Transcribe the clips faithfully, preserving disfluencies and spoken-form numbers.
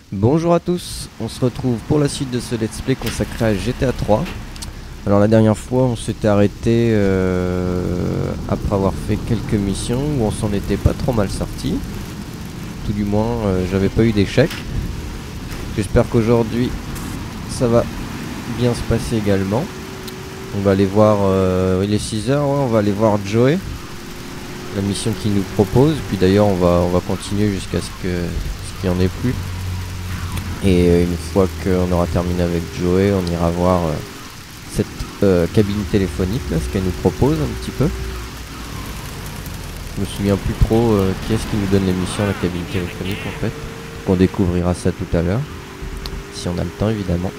Bonjour à tous, on se retrouve pour la suite de ce let's play consacré à G T A trois. Alors la dernière fois on s'était arrêté euh, après avoir fait quelques missions où on s'en était pas trop mal sorti. Tout du moins euh, j'avais pas eu d'échec. J'espère qu'aujourd'hui ça va bien se passer également. On va aller voir, euh, il est six heures, ouais, on va aller voir Joey, la mission qu'il nous propose. Puis d'ailleurs on va, on va continuer jusqu'à ce que ce qu'il n'y en ait plus. Et une fois qu'on aura terminé avec Joey, on ira voir euh, cette euh, cabine téléphonique là, ce qu'elle nous propose un petit peu. Je me souviens plus trop euh, qui est-ce qui nous donne les missions à la cabine téléphonique en fait. On découvrira ça tout à l'heure, si on a le temps évidemment.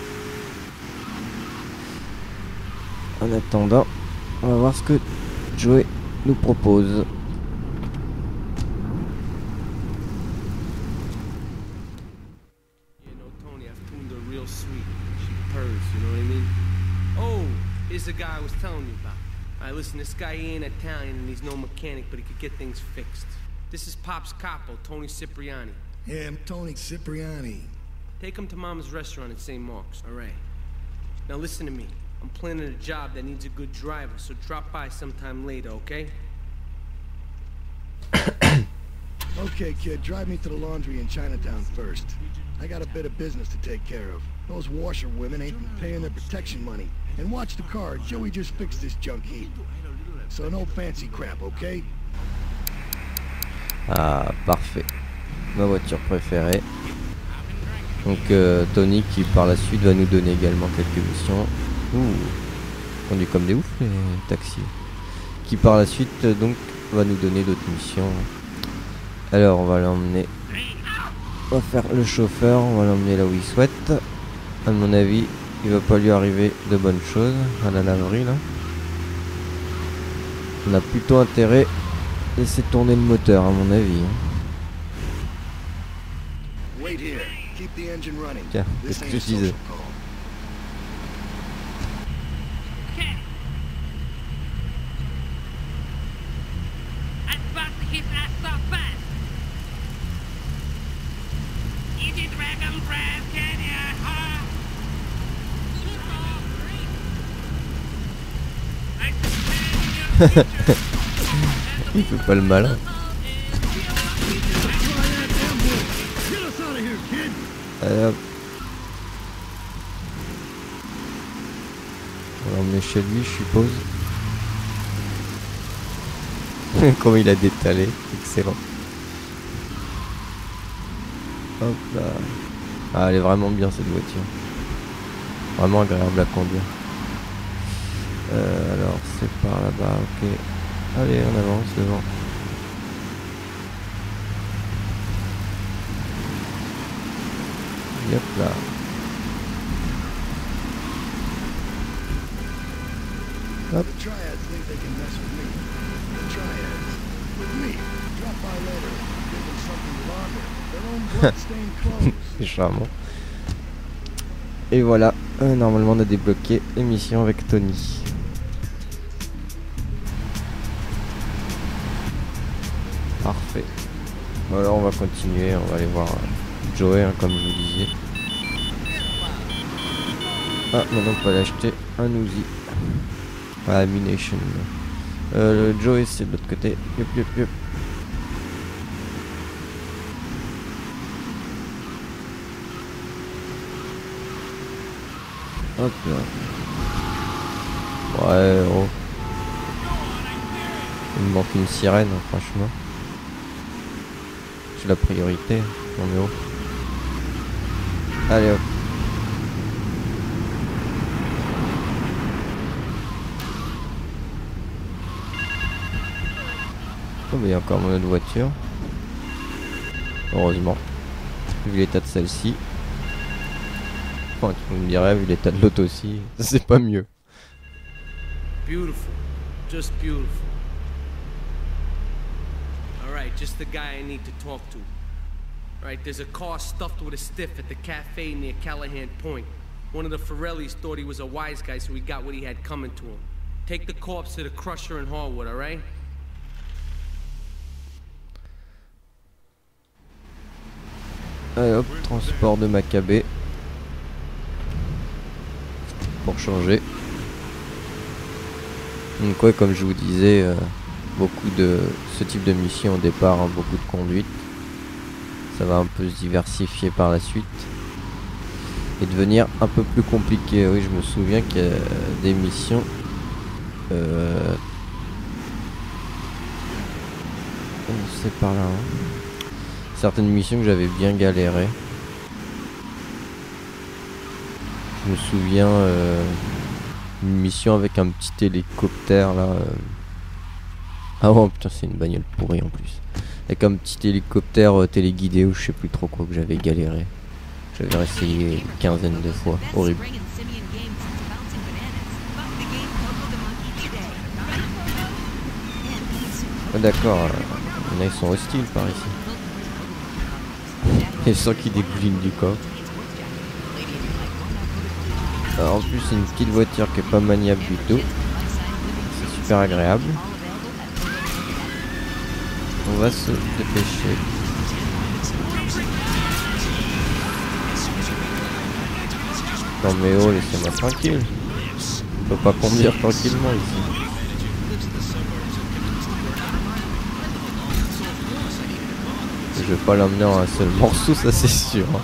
En attendant, on va voir ce que Joey nous propose. Here's the guy I was telling you about. Alright, listen, this guy he ain't Italian and he's no mechanic, but he could get things fixed. This is Pop's capo, Tony Cipriani. Yeah, I'm Tony Cipriani. Take him to Mama's restaurant in Saint Mark's, alright? Now listen to me. I'm planning a job that needs a good driver, so drop by sometime later, okay? Okay, kid, drive me to the laundry in Chinatown first. I got a bit of business to take care of. Those washerwomen ain't been paying their protection money. And watch the car, Joey just fixed this junk heap. So no fancy crap, okay? Ah, parfait. Ma voiture préférée. Donc euh, Tony qui par la suite va nous donner également quelques missions. Ouh, conduit comme des ouf les taxis. Qui par la suite euh, donc va nous donner d'autres missions. Alors on va l'emmener. On va faire le chauffeur, on va l'emmener là où il souhaite. À mon avis, il va pas lui arriver de bonnes choses à la laverie là. On a plutôt intérêt à laisser tourner le moteur à mon avis. Tiens, qu'est-ce que je disais? Il fait pas le malin. Allez hop. On va l'emmener chez lui, je suppose. Comment il a détalé, excellent. Hop là. Ah, elle est vraiment bien cette voiture. Vraiment agréable à conduire. Euh, alors c'est par là-bas, ok. Allez, on avance devant. Yep là. Hop. C'est charmant. Et voilà, euh, normalement on a débloqué l'émission avec Tony. Parfait. Bon, alors on va continuer, on va aller voir euh, Joey hein, comme je vous disais. Ah, maintenant on peut aller acheter un Uzi. Ah, Ammunition. Euh, le Joey c'est de l'autre côté. Yup, yup, yup. Hop là. Ouais, oh. Il me manque une sirène, hein, franchement. C'est la priorité, on est haut. Allez hop. Oh mais il y a encore mon autre voiture. Heureusement. Vu l'état de celle-ci. Enfin, tu me dirais, vu l'état de l'autre aussi, c'est pas mieux. Beautiful. Just beautiful. Alright, just the guy I need to talk to. Alright, there's a car stuffed with a stiff at the cafe near Callahan Point. One of the Forellis thought he was a wise guy, so he got what he had coming to him. Take the corpse to the crusher in Harwood, alright? Allez hop, transport de Maccabée. Pour changer. Donc ouais, comme je vous disais, euh, beaucoup de ce type de mission au départ, hein, beaucoup de conduite. Ça va un peu se diversifier par la suite. Et devenir un peu plus compliqué. Oui, je me souviens qu'il y a des missions... Euh, c'est par là. Hein. Certaines missions que j'avais bien galéré. Je me souviens euh, une mission avec un petit hélicoptère là. Euh... Ah oh putain, c'est une bagnole pourrie en plus. Avec un petit hélicoptère euh, téléguidé ou je sais plus trop quoi que j'avais galéré. J'avais essayé une quinzaine de fois. Horrible. Ah, d'accord. Il y en a, ils sont hostiles par ici. Et sans qu'ils dégoulinent du corps. Alors, en plus, c'est une petite voiture qui est pas maniable du tout. C'est super agréable. On va se dépêcher. Non mais oh, laissez-moi tranquille. On peut pas conduire tranquillement ici. Je vais pas l'emmener en un seul morceau, ça c'est sûr. Hop.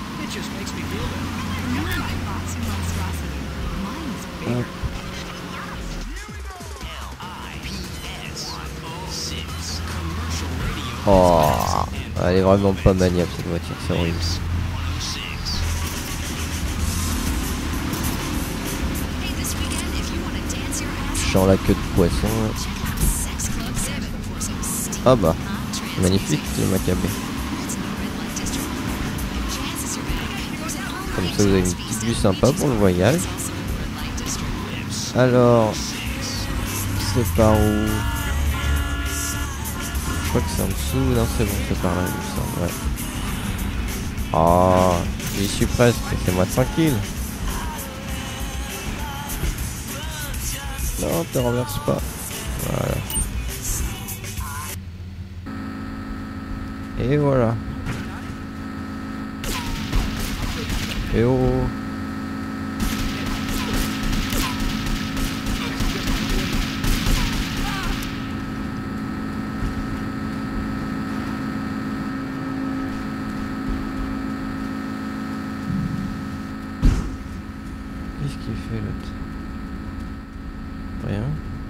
Oh, elle est vraiment pas maniable cette voiture, c'est horrible. Je sens la queue de poisson. Ah bah, magnifique le Maccabée. Comme ça vous avez une petite vue sympa pour le voyage. Alors, c'est par où? Je crois que c'est en dessous. Non, c'est bon, c'est par là, il me semble. Ouais. Oh, j'y suis presque. Laissez-moi tranquille. Non, te renverse pas. Voilà. Et voilà. Et oh. Qu'est-ce qu'il fait l'autre? Rien.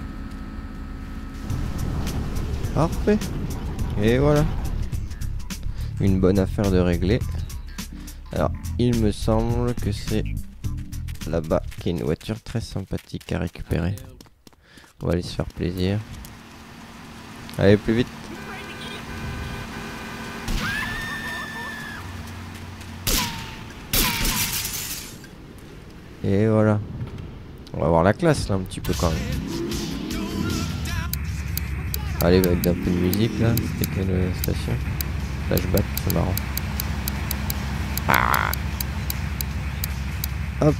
Parfait. Et voilà. Une bonne affaire de régler. Alors, il me semble que c'est là-bas qu'il y a une voiture très sympathique à récupérer. On va aller se faire plaisir. Allez, plus vite. Et voilà. On va voir la classe là un petit peu quand même. Allez, avec un peu de musique là. C'était quelle station? Flashback, c'est marrant. Ah. Hop.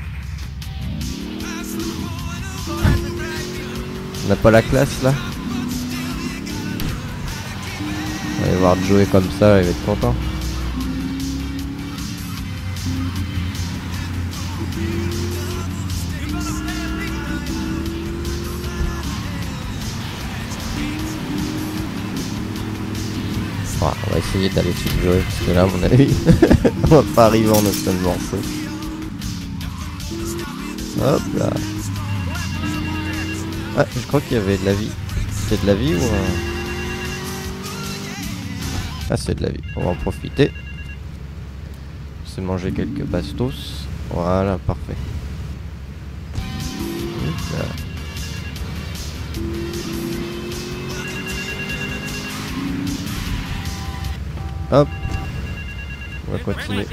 On n'a pas la classe là. On va aller voir Joey comme ça, il va être content. Bon, on va essayer d'aller sur Joey parce que là à mon avis on va pas arriver en un seul morceau. Hop là. Ah, je crois qu'il y avait de la vie. C'est de la vie ou un... Ah, c'est de la vie. On va en profiter. C'est manger quelques bastos. Voilà, parfait. Là. Hop. On va continuer.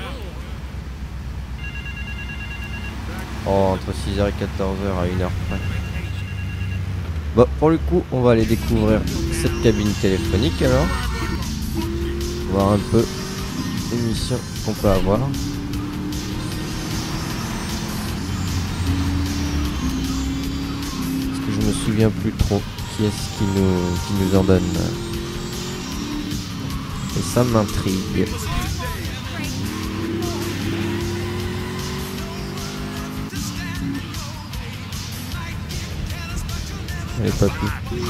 Oh, entre six heures et quatorze heures à une heure près. Bon, pour le coup, on va aller découvrir cette cabine téléphonique alors. Voir un peu les missions qu'on peut avoir. Parce que je me souviens plus trop qui est-ce qui nous, qui nous en donne. Et ça m'intrigue. les papis.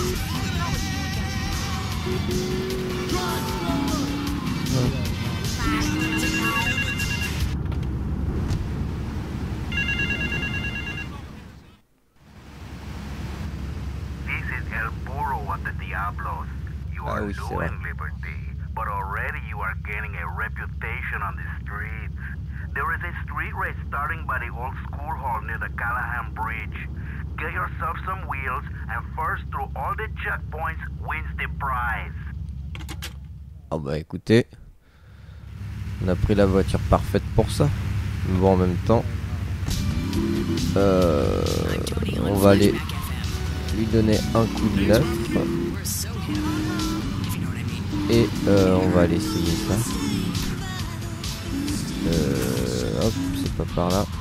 Ah oui, c'est vrai. But already you are gaining a reputation on the streets. There is a street race starting by the old school hall near the Callahan Bridge. Get yourself some wheels and first through all the checkpoints wins the prize. Ah bah écoutez, on a pris la voiture parfaite pour ça. Bon, en même temps, euh, on va aller lui donner un coup de neuf. Et euh, on va aller essayer ça. Euh, hop, c'est pas par là.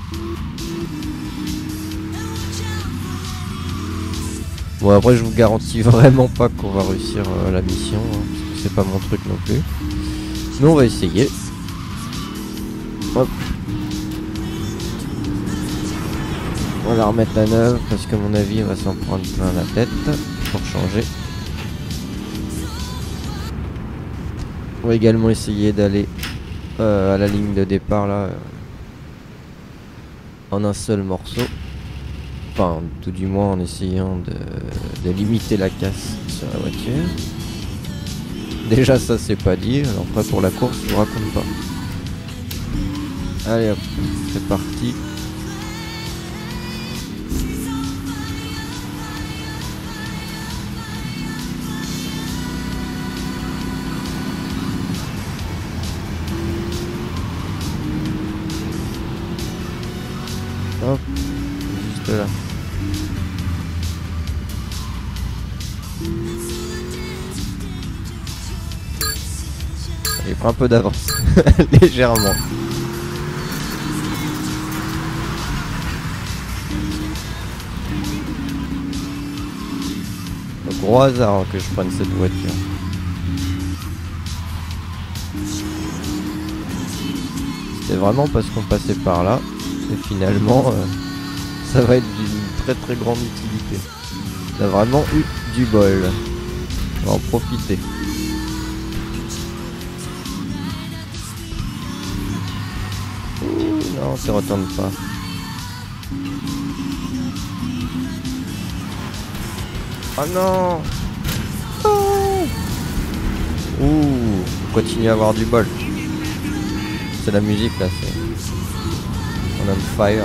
Bon, après je vous garantis vraiment pas qu'on va réussir euh, la mission, hein, parce que c'est pas mon truc non plus. Mais on va essayer. Hop. On va la remettre à neuve parce que à mon avis on va s'en prendre plein la tête pour changer. On va également essayer d'aller euh, à la ligne de départ là euh, en un seul morceau. Enfin, tout du moins en essayant de, de limiter la casse sur la voiture. Déjà ça c'est pas dit, alors après pour la course je vous raconte pas. Allez hop, c'est parti. Hop, juste là. Il prend un peu d'avance, légèrement. Un gros hasard hein, que je prenne cette voiture. C'était vraiment parce qu'on passait par là. Et finalement, euh, ça va être d'une très très grande utilité. On a vraiment eu du bol. On va en profiter. Ouh, non, ça retourne pas. Oh non. Oh. Ouh, on continue à avoir du bol. C'est la musique là, c'est... On a le fire.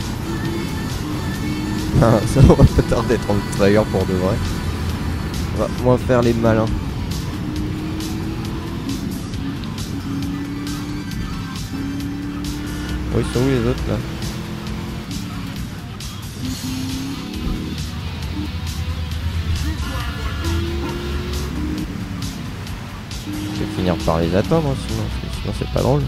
Ça va pas tarder d'être en fire pour de vrai. On va moins faire les malins. Oh, ils sont où les autres là? Je vais finir par les attendre hein, sinon, sinon c'est pas drôle.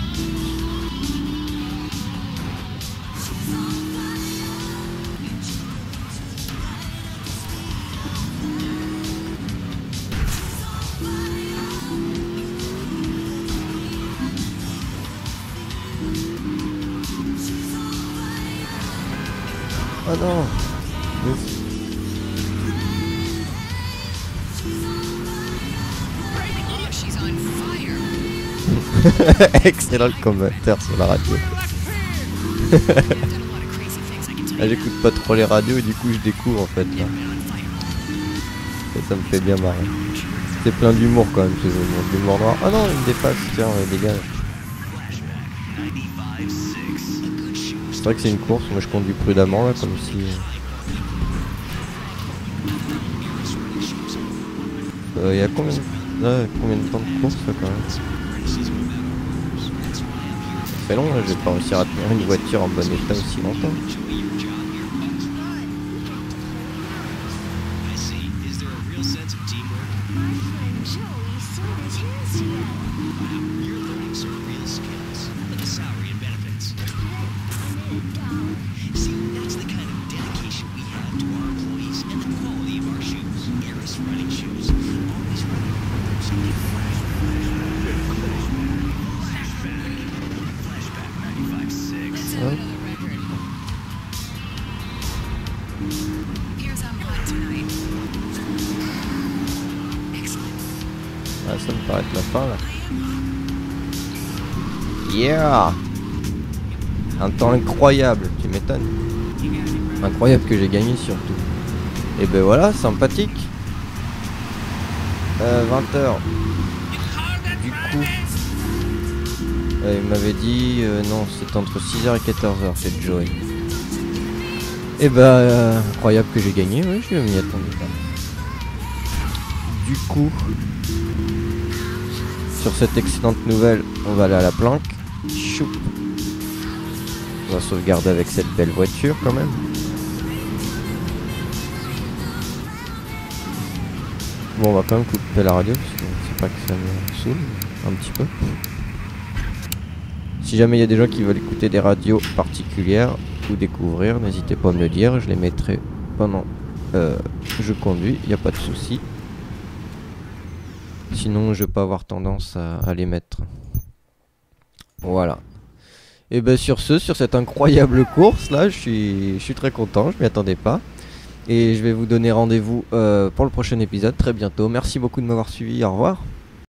Oh non. Excellent le commentaire sur la radio. Ah, j'écoute pas trop les radios et du coup je découvre en fait là. Et ça me fait bien marrer. C'est plein d'humour quand même ce jeu, de l'humour noir. Ah non, il me dépasse, tiens, ouais, dégage. C'est vrai que c'est une course, moi je conduis prudemment là, comme si... Il euh, y a combien de... Là, combien de temps de course là, quand même? Ça fait long, là, je vais pas réussir à tenir une voiture en bon état aussi longtemps. ça me paraît être la fin là. Yeah! Un temps incroyable, tu m'étonnes. Incroyable que j'ai gagné surtout. Et ben voilà, sympathique. Euh, vingt heures. Du coup, euh, il m'avait dit, euh, non, c'est entre six heures et quatorze heures, c'est Joey. Et ben, euh, incroyable que j'ai gagné, oui, je m'y attendais pas. Du coup, sur cette excellente nouvelle, on va aller à la planque. Choup. On va sauvegarder avec cette belle voiture quand même. Bon, on va quand même couper la radio parce que c'est pas que ça me saoule, un petit peu. Si jamais il y a des gens qui veulent écouter des radios particulières ou découvrir, n'hésitez pas à me le dire, je les mettrai pendant euh, je conduis, il n'y a pas de souci. Sinon je vais pas avoir tendance à, à les mettre. Voilà. Et ben sur ce, sur cette incroyable course là, je suis, je suis très content, je m'y attendais pas. Et je vais vous donner rendez-vous euh, pour le prochain épisode très bientôt. Merci beaucoup de m'avoir suivi, au revoir.